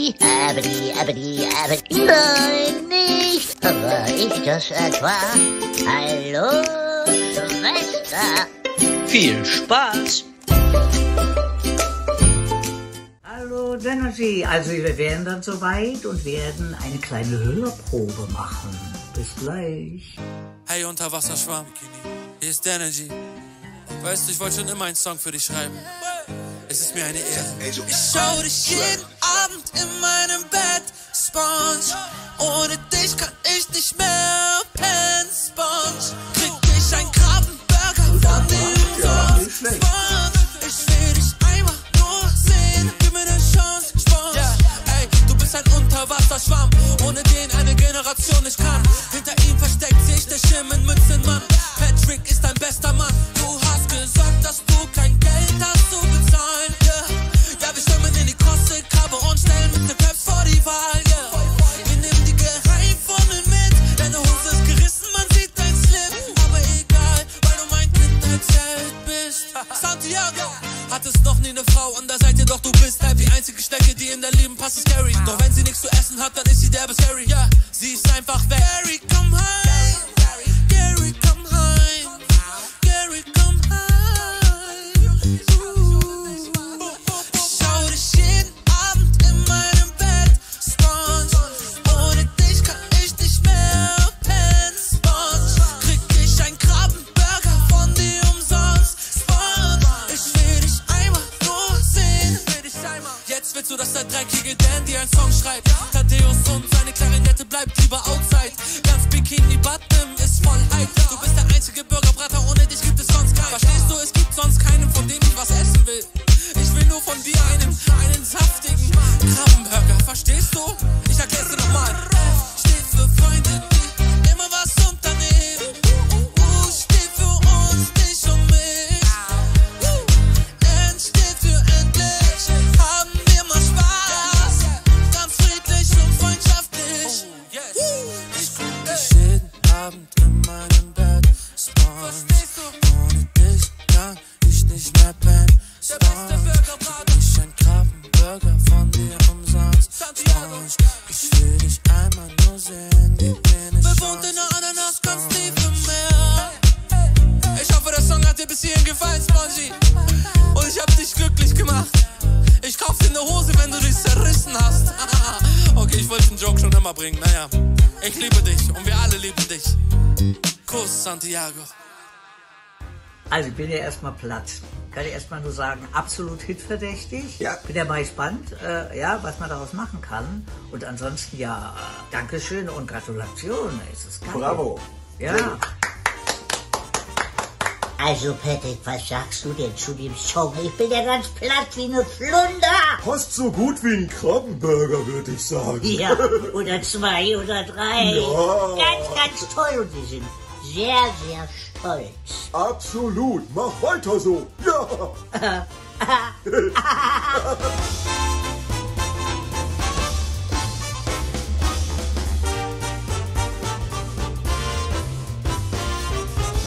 Nein, nicht. Aber ich das etwa? Hallo, Schwester. Viel Spaß. Hallo Genergy, also wir wären dann soweit und werden eine kleine Hörprobe machen. Bis gleich. Hey Unterwasserschwamm, hier ist Energy. Weißt du, ich wollte schon immer einen Song für dich schreiben. Es ist mir eine Ehre. Ich schau dich jeden Abend in meinem Bett, Sponge. Ohne dich kann ich nicht mehr pennen, Sponge. Krieg ich einen Krabbenburger von dem Sonst, Sponge. Ich will dich einmal nur sehen, gib mir eine Chance, Sponge. Ey, du bist ein Unterwasserschwamm, ohne den eine Generation nicht kann. Hinter ihm versteckt sich der Schimmelmützenmann. Patrick ist dein bester Mann. Du hast gesagt, dass du kein Geld hast zu bezahlen, ja, wir schwimmen in die Kostelkrabbe und stellen mit dem Raps vor die Wahl, Wir nehmen die Geheimformel mit, deine Hose ist gerissen, man sieht dein Slip. Aber egal, weil du mein Kindheitsheld bist. Santiago, hattest noch nie eine Frau an der Seite, doch du bist halt die einzige Schnecke, die in dein Leben passt, ist scary. Doch wenn sie nichts zu essen hat, dann ist sie derbe scary, sie ist einfach weg. Gary, komm heim, Gary, komm heim, Gary, komm heim. Ich schau dich jeden Abend in meinem Bett, Sponge. Ohne dich kann ich nicht mehr pennen, Sponge. Krieg ich einen Krabbenburger von dir umsonst, Sponge. Ich will dich einmal nur sehen. Jetzt willst du, dass der dreckige Dandy einen Song schreibt. Thaddeus und seine Klarinette bleibt lieber outside. Ganz Bikini Bottom ist voll hype. Du bist der einzige Burgerbrater, ohne dich gibt es sonst keinen. Verstehst du, es gibt sonst keinen, von dem ich was essen will. Ich will nur von dir einen saftigen Krabbenburger. Verstehst du? Ich erklär's dir nochmal. Steht für Freunde, die immer was unternehmen. Steht für uns, dich und mich. N steht für endlich. Haben wir mal Spaß. Ganz friedlich und freundschaftlich. Ich guck dich jeden Abend in meinem Bett, Sponge. Ohne dich kann ich nicht mehr pennen, Sponge. Krieg ich einen Krabbenburger von dir umsonst, Sponge. Ich will dich einmal nur sehen, gib mir eine Chance. Bewohnt in der Ananas ganz tief im Meer. Ich hoffe, der Song hat dir bis hierhin gefallen, Spongy. Und ich hab dich glücklich gemacht. Ich kauf dir eine Hose, wenn du dich zerrissen hast. Okay, ich wollte den Joke schon immer bringen. Naja, ich liebe dich und wir alle lieben dich. Kuss, Santiago. Also ich bin ja erstmal platt. Kann ich erstmal nur sagen, absolut hitverdächtig. Ja. Bin ja mal gespannt, was man daraus machen kann. Und ansonsten Dankeschön und Gratulation. Es ist geil. Bravo. Ja. Also, Patrick, was sagst du denn zu dem Song? Ich bin ja ganz platt wie eine Flunder. Fast so gut wie ein Krabbenburger, würde ich sagen. Ja, oder 2 oder 3. Ja. Ganz toll und wir sind sehr, sehr stolz. Absolut. Mach weiter so. Ja.